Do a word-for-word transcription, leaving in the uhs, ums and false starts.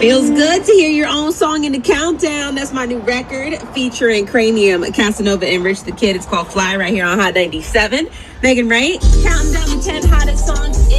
Feels good to hear your own song in the countdown. That's my new record featuring Cranium, Casanova, and Rich the Kid. It's called Fly right here on Hot ninety-seven. Megan Wright, counting down the ten hottest songs